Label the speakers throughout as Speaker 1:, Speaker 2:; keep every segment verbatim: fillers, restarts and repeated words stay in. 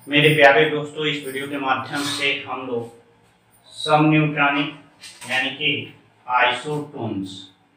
Speaker 1: मेरे प्यारे दोस्तों, इस वीडियो के माध्यम से हम लोग समन्यूट्रॉनिक यानी कि आइसोटोन्स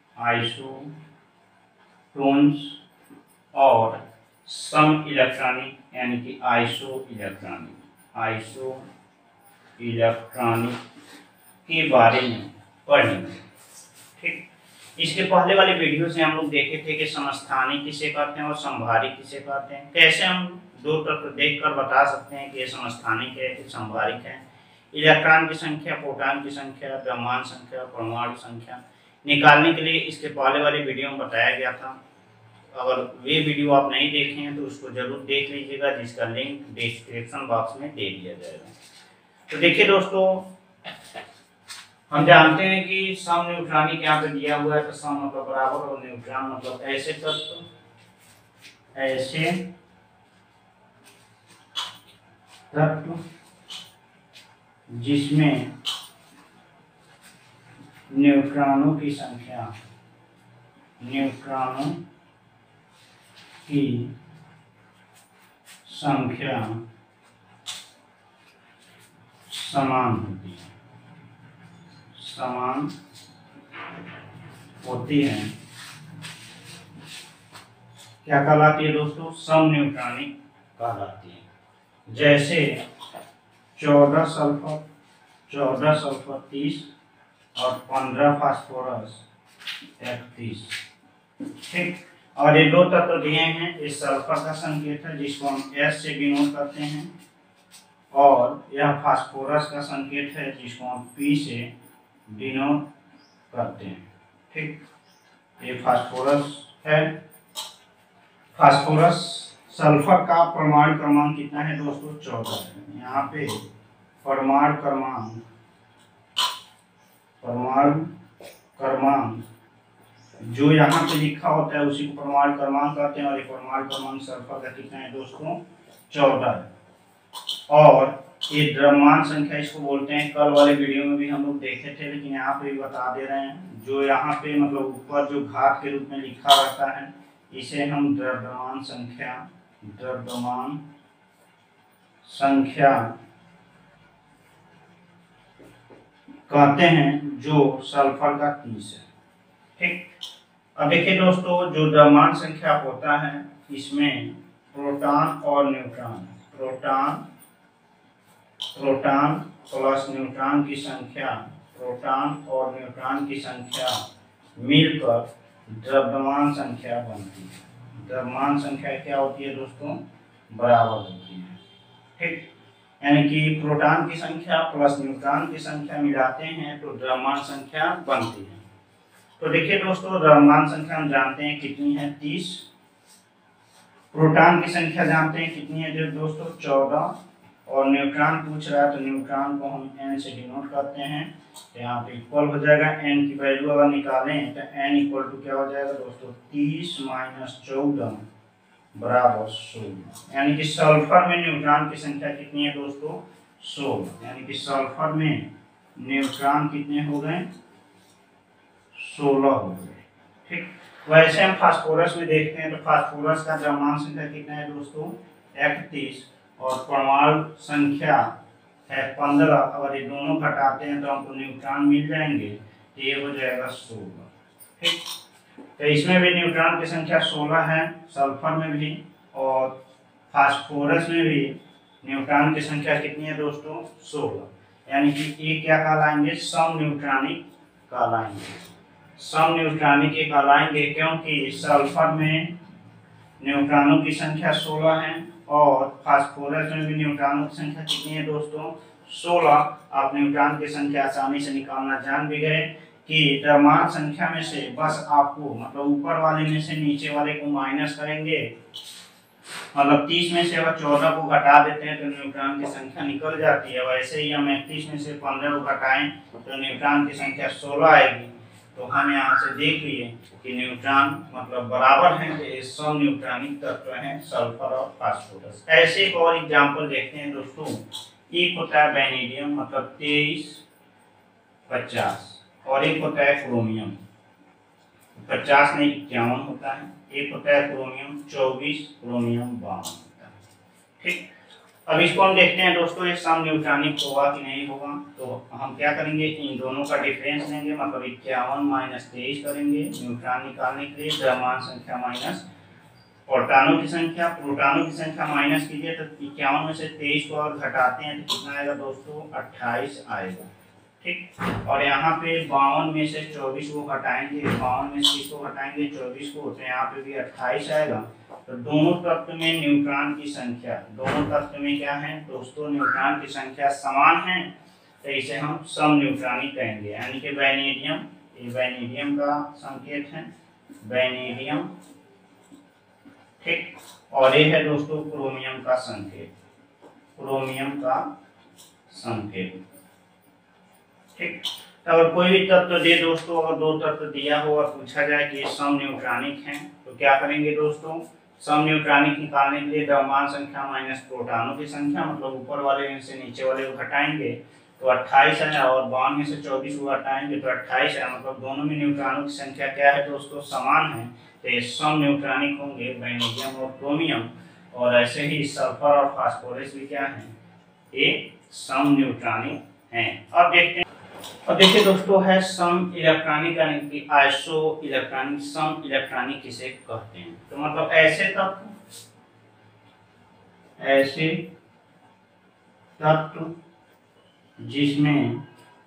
Speaker 1: आइसोटोन्स और सम इलेक्ट्रॉनिक यानी कि आइसो इलेक्ट्रॉनिक आइसो इलेक्ट्रॉनिक के बारे में पढ़ेंगे। ठीक, इसके पहले वाले वीडियो से हम लोग देखे थे कि समस्थानिक किसे कहते हैं और संभारिक किसे कहते हैं। कैसे हम दो तत्व देखकर बता सकते हैं कि ये समस्थानिक है कि संभारिक है। इलेक्ट्रॉन की संख्या, प्रोटॉन की संख्या, द्रव्यमान संख्या, परमाणु संख्या निकालने के लिए इसके पहले वाले वीडियो में बताया गया था। अगर वे वीडियो आप नहीं देखे हैं तो उसको जरूर देख लीजिएगा, जिसका लिंक डिस्क्रिप्शन बॉक्स में दे दिया जाएगा। तो देखिए दोस्तों, हम जानते हैं कि सम न्यूट्रॉनिक यहाँ पे दिया हुआ है, तो सम मतलब बराबर और न्यूट्रॉन मतलब ऐसे तत्व ऐसे तत्व जिसमें न्यूट्रॉनों की संख्या न्यूट्रॉनों की संख्या समान होती है समान होती है क्या कहलाती है दोस्तों? सम न्यूट्रॉनिक कहलाती है। जैसे चौदह सल्फर चौदह सल्फर तीस और पंद्रह फास्फोरस इकतीस। ठीक, और ये दो तत्व दिए हैं। इस सल्फर का संकेत है जिसको हम एस से डिनोट करते हैं, और यह फास्फोरस का संकेत है जिसको हम पी से डिनोट करते हैं। ठीक, ये फास्फोरस है। फास्फोरस सल्फर का परमाणु क्रमांक कितना है दोस्तों? चौदह है। यहाँ पे परमाणु क्रमांक परमाणु क्रमांक जो यहाँ पे लिखा होता है उसी को परमाणु क्रमांक कहते हैं, और ये परमाणु क्रमांक सल्फर का कितना है दोस्तों? चौदह है। और ये द्रव्यमान संख्या इसको बोलते हैं। कल वाले वीडियो में भी हम लोग देखे थे, लेकिन यहाँ पे भी बता दे रहे हैं। जो यहाँ पे मतलब ऊपर जो घात के रूप में लिखा रहता है, इसे हम द्रव्यमान संख्या द्रव्यमान संख्या कहते हैं, जो सल्फर का तीस है। ठीक, अब देखिए दोस्तों, जो द्रव्यमान संख्या होता है इसमें प्रोटॉन और neutron proton proton plus neutron की संख्या प्रोटॉन और न्यूट्रॉन की संख्या मिलकर द्रव्यमान संख्या बनती है। द्रव्यमान संख्या क्या होती है दोस्तों? बराबर होती है। ठीक, यानी कि प्रोटॉन की संख्या प्लस न्यूट्रॉन की संख्या मिलाते हैं तो द्रव्यमान संख्या बनती है। तो देखिए दोस्तों, द्रव्यमान संख्या हम जानते हैं कितनी है? तीस। प्रोटॉन की संख्या जानते हैं कितनी है जो दोस्तों? चौदह। और न्यूट्रॉन पूछ रहा है तो न्यूट्रॉन को हम n से डिनोट करते हैं, तो यहाँ पे इक्वल हो जाएगा। n की वैल्यू अगर निकालें तो n इक्वल टू क्या हो जाएगा दोस्तों? तीस माइनस चौदह बराबर सोलह। यानी कि सल्फर में न्यूट्रॉन की संख्या कितनी है दोस्तों? सोलह। यानी कि सल्फर में न्यूट्रॉन कितने हो गए? सोलह हो गए। ठीक, वैसे हम फास्फोरस में देखते हैं तो फास्फोरस का द्रव्यमान संख्या कितना है दोस्तों? इकतीस, और परमाणु संख्या है पंद्रह। अगर ये दोनों घटाते हैं तो हमको न्यूट्रॉन मिल जाएंगे, तो ये हो जाएगा सोलह। ठीक, तो इसमें भी न्यूट्रॉन की संख्या सोलह है, सल्फर में भी, और फास्फोरस में भी न्यूट्रॉन की संख्या कितनी है दोस्तों? सोलह। यानी कि ये क्या कहलाएंगे? सम न्यूट्रॉनिक कहलाएंगे। सम न्यूट्रॉनिक ये कहलाएंगे क्योंकि सल्फर में न्यूट्रॉनों की संख्या सोलह है, और फास्फोरस में भी न्यूट्रॉनों की संख्या कितनी है दोस्तों? सोलह। आप न्यूट्रॉन की संख्या आसानी से निकालना जान भी गए कि द्रव्यमान संख्या में से बस आपको मतलब ऊपर वाले में से नीचे वाले को माइनस करेंगे। मतलब तीस में से अगर चौदह को घटा देते हैं तो न्यूट्रॉन की संख्या निकल जाती है। वैसे ही हम इकतीस में से पंद्रह को घटाएं तो न्यूट्रॉन की संख्या सोलह आएगी। तो हम यहाँ से देख लिए कि न्यूट्रॉन मतलब बराबर हैं, तो ये सम न्यूट्रॉनिक तत्व हैं सल्फर और फास्फोरस। ऐसे एक और एग्जाम्पल देखते हैं दोस्तों। एक होता है वेनेडियम मतलब तेईस पचास, और एक होता है क्रोमियम पचास नहीं इक्यावन होता है। एक होता है क्रोमियम चौबीस, क्रोमियम बावन होता है। ठीक, अब इसको हम देखते हैं दोस्तों, ये सम न्यूट्रॉनिक होगा कि नहीं होगा। तो हम क्या करेंगे, इन दोनों का डिफरेंस लेंगे, मतलब इक्यावन माइनस तेईस करेंगे न्यूट्रॉन निकालने के लिए, द्रव्यमान संख्या माइनस प्रोटॉनों की संख्या। प्रोटॉनों की संख्या माइनस कीजिए तो इक्यावन में से तेईस को और घटाते हैं तो कितना आएगा दोस्तों, अट्ठाईस आएगा। ठीक, और यहाँ पे बावन में से चौबीस को घटाएंगे, बावन में से इसको घटाएंगे चौबीस को, तो यहाँ पे भी अट्ठाईस आएगा। तो दोनों तत्व में न्यूट्रॉन की संख्या, दोनों तत्व में क्या है दोस्तों, न्यूट्रॉन की संख्या समान है, तो इसे हम सम न्यूट्रॉनिक कहेंगे। यानी कि वैनेडियम, ये वैनेडियम का संकेत है, वैनेडियम। ठीक, और ये है दोस्तों क्रोमियम का संकेत, क्रोमियम का संकेत। ठीक, तो अगर कोई भी तत्व दे दोस्तों, अगर दो तत्व दिया हो और पूछा जाए कि ये सम न्यूट्रॉनिक हैं, तो क्या करेंगे दोस्तों, सम न्यूट्रॉनिक निकालने के लिए द्रव्यमान संख्या माइनस प्रोटॉनों की संख्या, मतलब ऊपर वाले में से नीचे वाले को घटाएंगे तो अट्ठाईस है, और बावन में से चौबीस को घटाएंगे तो अट्ठाईस है, मतलब दोनों में न्यूट्रॉनों की संख्या क्या है दोस्तों, समान है। तो ये सम न्यूट्रॉनिक होंगे, वैनेडियम और क्रोमियम। और ऐसे ही सल्फर और फास्फोरस भी क्या है, ये सम न्यूट्रॉनिक हैं। अब देखते हैं, और देखिए दोस्तों है सम इलेक्ट्रॉनिक, यानी कि आइसो इलेक्ट्रॉनिक। सम इलेक्ट्रॉनिक किसे कहते हैं, तो मतलब ऐसे तत्व, ऐसे तत्व जिसमें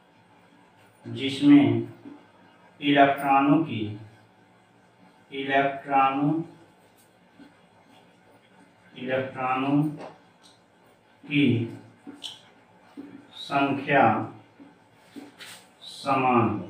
Speaker 1: जिसमें इलेक्ट्रॉनों की इलेक्ट्रॉनों इलेक्ट्रॉनों की संख्या समान हो।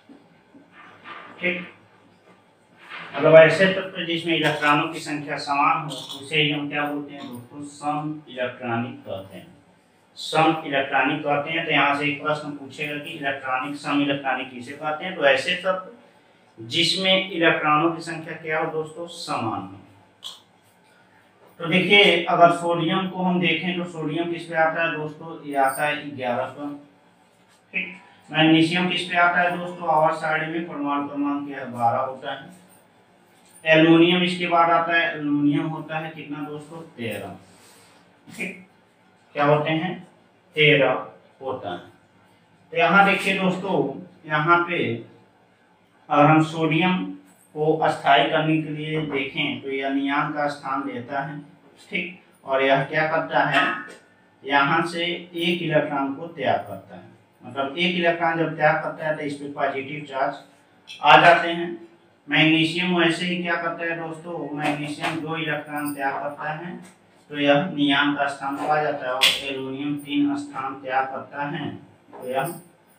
Speaker 1: ठीक, मतलब ऐसे तत्व जिसमें इलेक्ट्रॉनों की संख्या समान हो उसे ही हम क्या बोलते हैं दोस्तों, सम इलेक्ट्रॉनिक कहते हैं, सम इलेक्ट्रॉनिक कहते हैं। तो यहाँ से एक प्रश्न पूछेगा कि इलेक्ट्रॉनिक, सम इलेक्ट्रॉनिक किसे कहते हैं, तो ऐसे तत्व जिसमें इलेक्ट्रॉनों की संख्या क्या हो दोस्तों, समान हो। तो देखिए अगर सोडियम को हम देखें तो सोडियम किस पे आता है दोस्तों, ये आता है ग्यारह पर। ठीक, मैग्नीशियम किस पे आता है दोस्तों, आवर साइड में परमाणु क्रमांक क्या है, बारह होता है। एल्युमिनियम इसके बाद आता है, एल्युमिनियम होता है कितना दोस्तों, तेरह। ठीक, क्या होते हैं, तेरह होता है। तो यहाँ देखिए दोस्तों, यहाँ पे अगर हम सोडियम को अस्थायी करने के लिए देखें तो यह नियान का स्थान लेता है। ठीक, और यह क्या करता है, यहाँ से एक इलेक्ट्रॉन को त्याग करता है, मतलब एक इलेक्ट्रॉन जब त्याग करता है तो इस पे पॉजिटिव चार्ज आ जाते हैं। मैग्नीशियम वैसे ही क्या करता है दोस्तों, मैग्नीशियम दो इलेक्ट्रॉन त्याग करता है तो यह नियान का स्थान पा जाता है, और एल्युमिनियम तीन स्थान त्याग करता है तो यह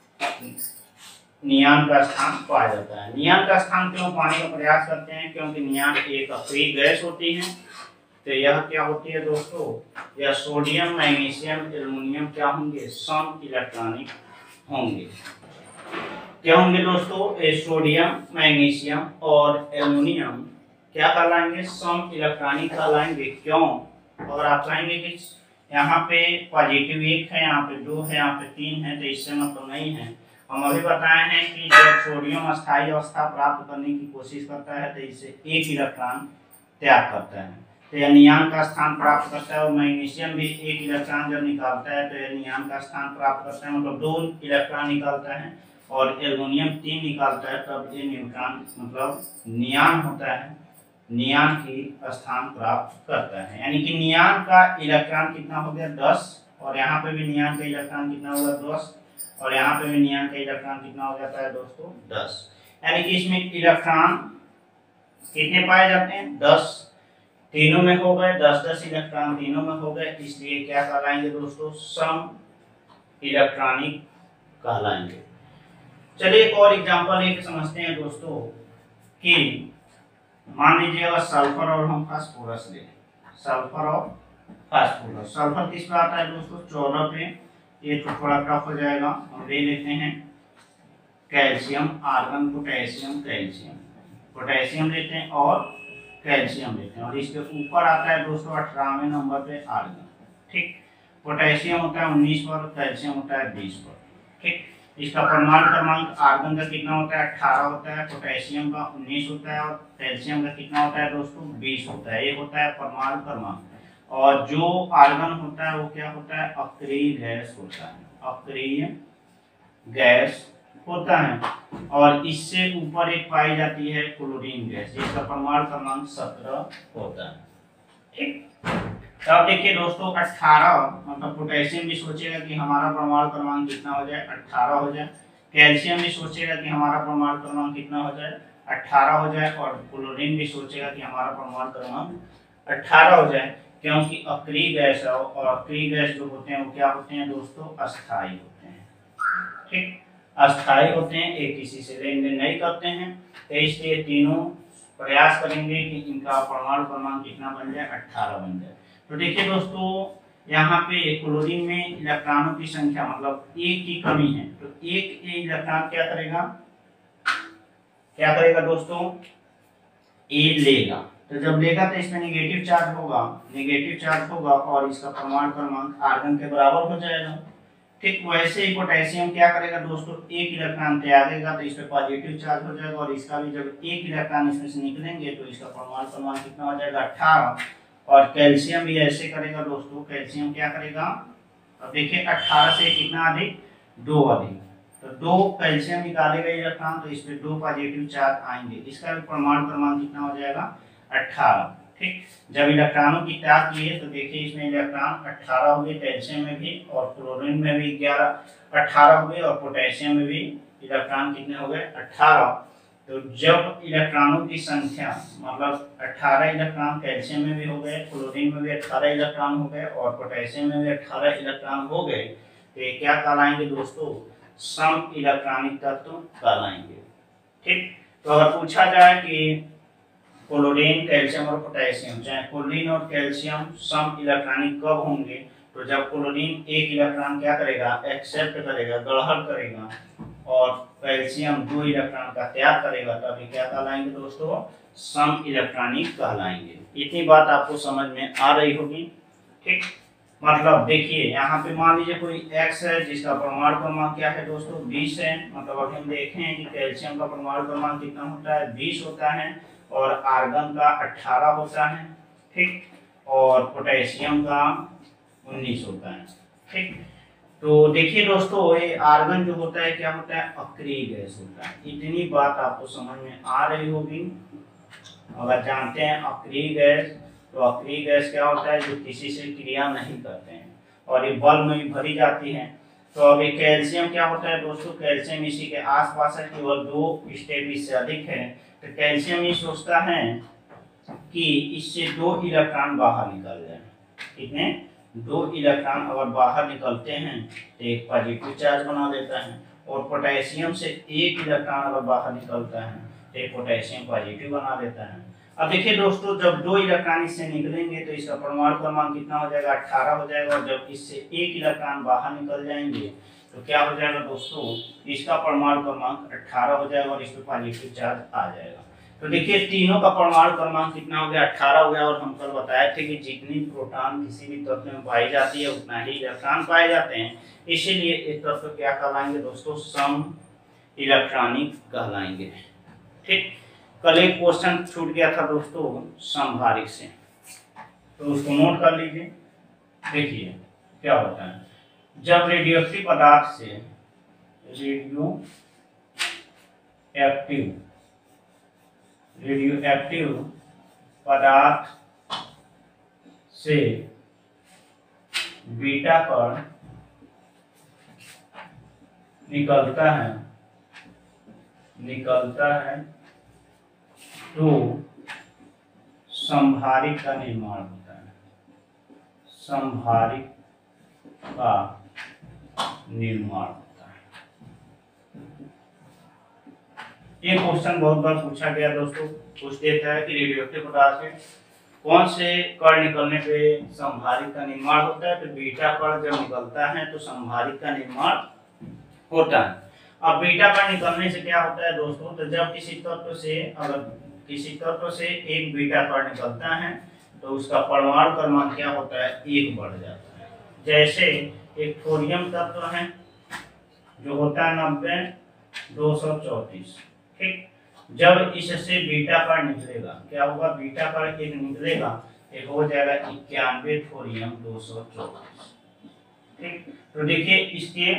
Speaker 1: नियान का स्थान पा जाता है। नियान का स्थान क्यों पाने का प्रयास करते हैं, क्योंकि नियान एक अक्रिय गैस होती है। तो यह क्या होती है दोस्तों, यह सोडियम, मैग्नीशियम, एल्युमिनियम क्या होंगे, सम इलेक्ट्रॉनिक होंगे। क्या होंगे दोस्तों, ये सोडियम, मैग्नीशियम और एल्युमिनियम क्या कहलाएंगे, सम इलेक्ट्रॉनिक कहलाएंगे। क्यों, अगर आप कहेंगे कि यहाँ पे पॉजिटिव एक है, यहाँ पे दो है, यहाँ पे तीन है, तो इससे मतलब नहीं है। हम अभी बताए हैं कि जब सोडियम अस्थायी अवस्था प्राप्त करने की कोशिश करता है तो इससे एक इलेक्ट्रॉन त्याग करता है, तो यह नियान का स्थान प्राप्त करता है। और मैग्नीशियम भी एक इलेक्ट्रॉन जब निकालता है तो यह नियान का स्थान प्राप्त करता है, मतलब दो इलेक्ट्रॉन निकालता है। और एल्युमिनियम तीन निकालता है, तब ये न्यूट्रॉन मतलब नियान होता है, नियान की स्थान प्राप्त करता है। यानी कि नियान का इलेक्ट्रॉन कितना हो गया, दस, और यहाँ पे भी नियान का इलेक्ट्रॉन कितना होगा, दस, और यहाँ पे भी नियान का इलेक्ट्रॉन कितना हो जाता है दोस्तों, दस। यानी कि इसमें इलेक्ट्रॉन कितने पाए जाते हैं, दस, तीनों में हो गए, दस दस इलेक्ट्रॉन तीनों में हो गए, इसलिए क्या कहलाएंगे दोस्तों, सम इलेक्ट्रॉनिक कहलाएंगे। चलिए एक और एग्जांपल लेके समझते हैं दोस्तों कि मान लीजिए अगर सल्फर और हम फास्फोरस ले, सल्फर और फास्फोरस। सल्फर किस पे आता है दोस्तों, चौदह पे, ये तो थोड़ा टफ हो जाएगा, हम ले लेते हैं calcium, argon, potassium, calcium, potassium लेते हैं और कैल्शियम लेते हैं, और इसके ऊपर आता है दोस्तों अठारहवें नंबर पे आर्गन। ठीक, पोटेशियम होता है उन्नीस पर, कैल्शियम होता है बीस पर। ठीक, इसका परमाणु क्रमांक आर्गन का कितना होता है, अठारह होता है, पोटेशियम का उन्नीस होता है, और कैल्शियम का कितना होता है दोस्तों, बीस होता है। ये होता है परमाणु क्रमांक। और जो आर्गन होता है वो क्या होता है, अक्रिय गैस होता है, अक्रिय गैस होता है। और इससे ऊपर एक पाई जाती है क्लोरीन गैस, जिसका परमाणु क्रमांक सत्रह होता है। ठीक, तो अब देखिए दोस्तों, अठारह मतलब पोटेशियम भी सोचेगा कि हमारा परमाणु क्रमांक कितना हो जाए, अठारह हो जाए। कैल्शियम भी सोचेगा कि हमारा परमाणु क्रमांक कितना हो जाए, अठारह हो जाए। और क्लोरीन भी सोचेगा कि हमारा परमाणु क्रमांक अठारह हो जाए, क्योंकि अक्रिय गैस है और अक्रिय गैस जो होते हैं वो क्या होते हैं दोस्तों, अस्थायी होते हैं। ठीक, अस्थायी होते हैं, एक किसी से लेन देन नहीं करते हैं। तो इसलिए तीनों प्रयास करेंगे कि इनका परमाणु क्रमांक कितना बन जाए, अठारह बन जाए। तो देखिए दोस्तों, यहाँ पे क्लोरीन में इलेक्ट्रॉनों की संख्या मतलब एक की कमी है, तो एक इलेक्ट्रॉन क्या करेगा, क्या करेगा दोस्तों, ए लेगा। तो जब लेगा तो इसमें नेगेटिव चार्ज होगा, नेगेटिव चार्ज होगा और इसका परमाणु क्रमांक आर्गन के बराबर हो जाएगा। ठीक, वैसे ही पोटेशियम क्या करेगा दोस्तों, एक इलेक्ट्रॉन त्यागेगा तो इस पे पॉजिटिव चार्ज हो जाएगा और इसका भी जब एक इलेक्ट्रॉन इसमें से निकलेंगे तो इसका परमाणु क्रमांक कितना हो जाएगा, अठारह। और कैल्शियम भी ऐसे करेगा दोस्तों, कैल्शियम क्या करेगा, अब देखिए अठारह से कितना अधिक, दो अधिक, तो दो कैल्शियम निकालेगा इलेक्ट्रॉन तो इस पे दो पॉजिटिव चार्ज आएंगे, इसका भी परमाणु क्रमांक कितना हो जाएगा, अठारह। ठीक, जब इलेक्ट्रॉनों की त्याग किए तो देखिए इसमें इलेक्ट्रॉन अठारह हुए, कैल्शियम में भी और क्लोरीन में भी ग्यारह अठारह हुए और पोटेशियम में भी इलेक्ट्रॉन कितने हो गए, अठारह। तो जब इलेक्ट्रॉनों की संख्या मतलब अठारह इलेक्ट्रॉन कैल्शियम में भी हो गए, क्लोरीन में भी अठारह इलेक्ट्रॉन हो गए और पोटेशियम में भी अठारह इलेक्ट्रॉन हो गए, तो ये क्या कहलाएंगे दोस्तों, सम इलेक्ट्रॉनिक तत्व कहलाएंगे। ठीक, तो अगर पूछा जाए कि क्लोरीन, कैल्शियम और पोटेशियम, चाहे क्लोरीन और कैल्शियम सम इलेक्ट्रॉनिक कब होंगे, तो जब क्लोरीन एक इलेक्ट्रॉन क्या करेगा, एक्सेप्ट करेगा, ग्रहण करेगा और कैल्शियम दो इलेक्ट्रॉन का त्याग करेगा, तभी क्या कहलाएंगे दोस्तों, सम इलेक्ट्रॉनिक कहलाएंगे। इतनी बात आपको समझ में आ रही होगी। ठीक, मतलब देखिए यहाँ पे मान लीजिए कोई एक्स है जिसका परमाणु क्रमांक क्या है दोस्तों, बीस है। मतलब अभी हम देखें कि कैल्शियम का परमाणु क्रमांक कितना होता है, बीस होता है और आर्गन का अठारह होता है। ठीक, और पोटेशियम का उन्नीस होता है। ठीक, तो देखिए दोस्तों, ये आर्गन जो होता है क्या होता है, अक्रिय गैस होता है। इतनी बात आपको समझ में आ रही होगी। अगर जानते हैं अक्रिय गैस, तो अक्रिय गैस क्या होता है, जो किसी से क्रिया नहीं करते हैं और ये बल्ब में भी भरी जाती है। तो अभी कैल्शियम क्या होता है दोस्तों, कैल्शियम इसी के आसपास है, केवल दो स्टेप इससे अधिक है। तो कैल्शियम ये सोचता है कि इससे दो इलेक्ट्रॉन बाहर निकल जाए। कितने, दो इलेक्ट्रॉन अगर बाहर निकलते हैं तो एक पॉजिटिव चार्ज बना देता है और पोटेशियम से एक इलेक्ट्रॉन अगर बाहर निकलता है तो एक पोटेशियम पॉजिटिव बना देता है। अब देखिए दोस्तों, जब दो इलेक्ट्रॉन इससे निकलेंगे तो इसका परमाणु क्रमांक कितना हो जाएगा, अठारह हो जाएगा। और जब इससे एक इलेक्ट्रॉन बाहर निकल जाएंगे तो क्या हो जाएगा दोस्तों, इसका परमाणु क्रमांक अठारह हो जाएगा और इस पर पॉजिटिव चार्ज आ जाएगा। तो देखिए तीनों का परमाणु क्रमांक कितना हो गया, अठारह हो गया। और हम कल बताए थे कि जितनी प्रोटॉन किसी भी तत्व में पाई जाती है उतना ही इलेक्ट्रॉन पाए जाते हैं, इसीलिए इस तत्व क्या कहलाएंगे दोस्तों, सम इलेक्ट्रॉनिक कहलाएंगे। ठीक, कल एक क्वेश्चन छूट गया था दोस्तों संभारिक से, तो उसको नोट कर लीजिए। देखिए क्या होता है, जब रेडियोएक्टिव पदार्थ से रेडियो एक्टिव रेडियो एक्टिव पदार्थ से बीटा कण निकलता है निकलता है तो संभारिक का निर्माण होता है। संभारिक का निर्माण होता है। ये क्वेश्चन बहुत बार पूछा गया दोस्तों। पूछ देता है कि रेडियोएक्टिव पदार्थ से कौन से कण निकलने पे संभारिक का निर्माण होता है, तो बीटा कण जब निकलता है तो संभारिक का निर्माण होता है। अब बीटा कण निकलने से क्या होता है दोस्तों, तो जब किसी तत्व से अगर किसी तत्व से एक बीटा कण निकलता है तो उसका परमाणु क्रमांक क्या होता है, एक बढ़ जाता है। जैसे एक थोरियम तत्व है जो होता है नब्बे दो सौ चौतीस। ठीक, जब इससे बीटा कण निकलेगा क्या होगा, बीटा कण एक निकलेगा ये हो जाएगा इक्यानवे थोरियम दो सौ चौबीस। ठीक, तो देखिए इसके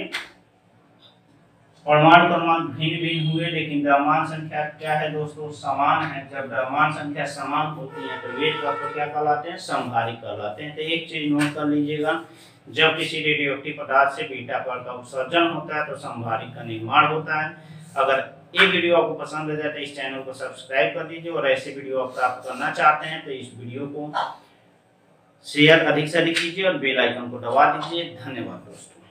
Speaker 1: परमाणु क्रमांक भिन्न भिन्न हुए, लेकिन द्रव्यमान संख्या क्या है दोस्तों, समान है। जब द्रव्यमान संख्या समान होती है तो वेट तत्व क्या कहलाते हैं, समभारी कहलाते हैं। तो एक चीज नोट कर लीजिएगा, जब किसी रेडियोएक्टिव पदार्थ से बीटा कण का उत्सर्जन होता है तो समभारी का निर्माण होता है। अगर ये वीडियो आपको पसंद आ जाए तो इस चैनल को सब्सक्राइब कर दीजिए, और ऐसे वीडियो आप प्राप्त करना चाहते हैं तो इस वीडियो को शेयर अधिक से अधिक कीजिए और बेल आइकन को दबा दीजिए। धन्यवाद दोस्तों।